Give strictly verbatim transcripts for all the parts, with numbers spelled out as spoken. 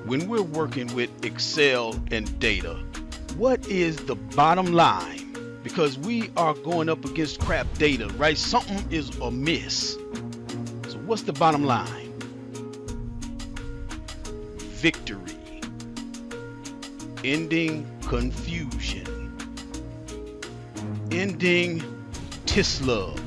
when we're working with Excel and data, what is the bottom line? Because we are going up against crap data, right? Something is amiss. So what's the bottom line? Victory. Ending confusion. Ending tislub.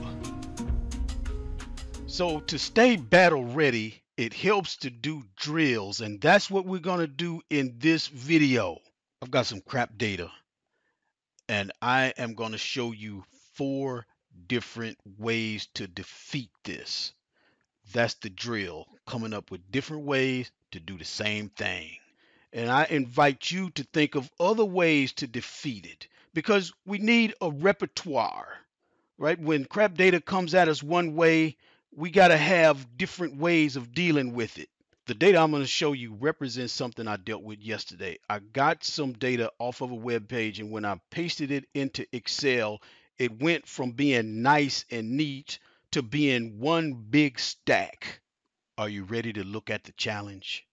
So to stay battle ready, it helps to do drills, and that's what we're going to do in this video. I've got some crap data, and I am going to show you four different ways to defeat this. That's the drill, coming up with different ways to do the same thing. And I invite you to think of other ways to defeat it, because we need a repertoire, right? When crap data comes at us one way, we got to have different ways of dealing with it. The data I'm going to show you represents something I dealt with yesterday. I got some data off of a web page, and when I pasted it into Excel, it went from being nice and neat to being one big stack. Are you ready to look at the challenge?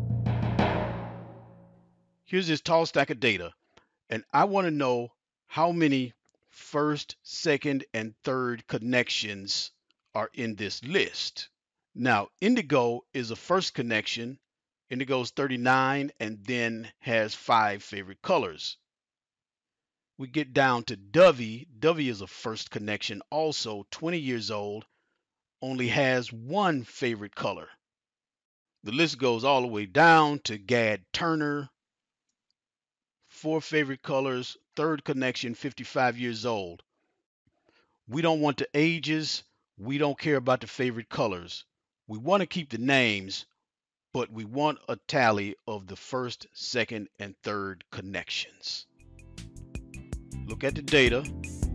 Here's this tall stack of data, and I want to know how many first, second, and third connections are in this list. Now, indigo is a first connection. Indigo is thirty-nine and then has five favorite colors. We get down to Dovey. Dovey is a first connection, also twenty years old, only has one favorite color. The list goes all the way down to Gad Turner, four favorite colors, third connection, fifty-five years old. We don't want the ages. We don't care about the favorite colors. We want to keep the names, but we want a tally of the first, second, and third connections. Look at the data.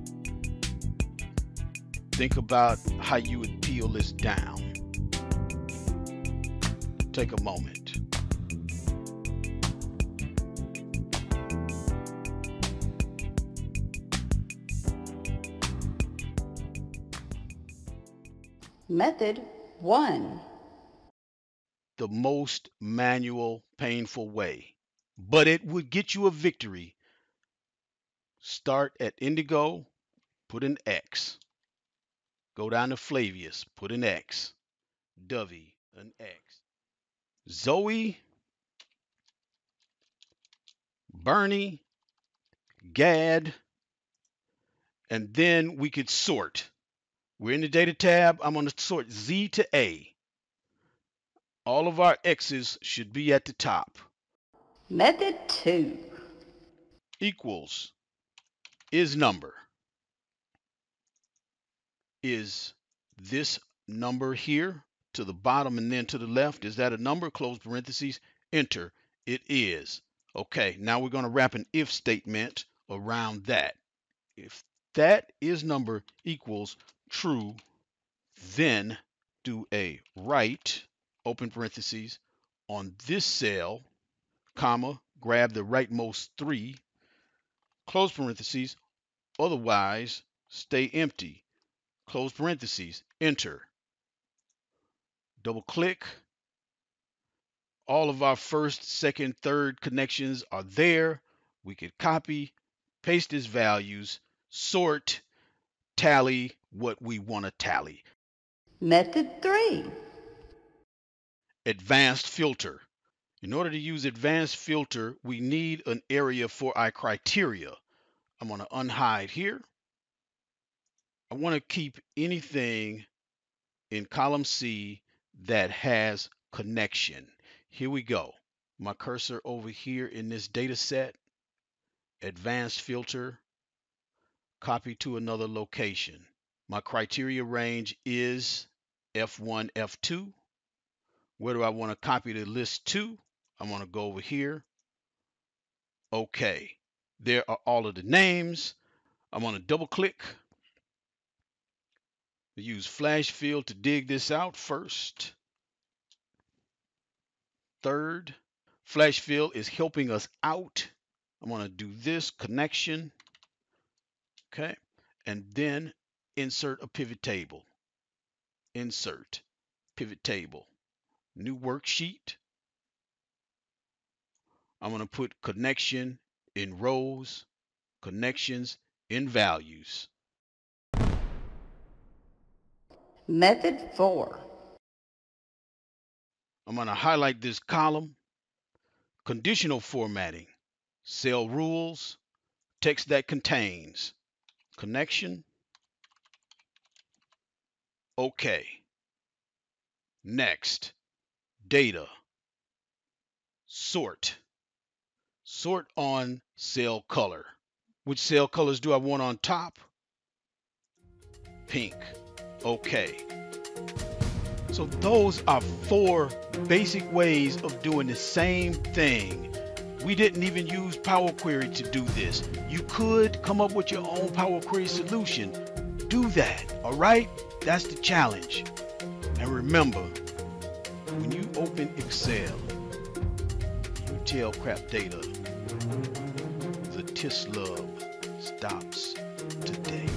Think about how you would peel this down. Take a moment. Method one. The most manual, painful way, but it would get you a victory. Start at Indigo, put an X. Go down to Flavius, put an X. Dovey, an X. Zoe, Bernie, Gad, and then we could sort. We're in the data tab. I'm going to sort Z to A. All of our X's should be at the top. Method two. Equals ISNUMBER. Is this number here to the bottom and then to the left? Is that a number? Close parentheses. Enter. It is. Okay, now we're going to wrap an if statement around that. If that ISNUMBER equals true, then do a write, open parentheses, on this cell, comma, grab the rightmost three, close parentheses, otherwise stay empty, close parentheses, enter. Double click. All of our first, second, third connections are there. We could copy, paste these values, sort, tally what we want to tally. Method three. Advanced filter. In order to use advanced filter, we need an area for our criteria. I'm going to unhide here. I want to keep anything in column C that has connection. Here we go. My cursor over here in this data set, advanced filter, copy to another location. My criteria range is F one, F two. Where do I want to copy the list to? I'm going to go over here. Okay. There are all of the names. I'm going to double click. Use flash fill to dig this out first. Third, flash fill is helping us out. I'm going to do this connection. Okay. And then insert a pivot table. Insert pivot table. New worksheet. I'm going to put connection in rows, connections in values. Method four. I'm going to highlight this column, conditional formatting, cell rules, text that contains, connection, OK. Next, data, sort, sort on cell color. Which cell colors do I want on top? Pink. OK. So those are four basic ways of doing the same thing. We didn't even use Power Query to do this. You could come up with your own Power Query solution. Do that, all right? That's the challenge. And remember, when you open Excel, you tell crap data, the T I S Love stops today.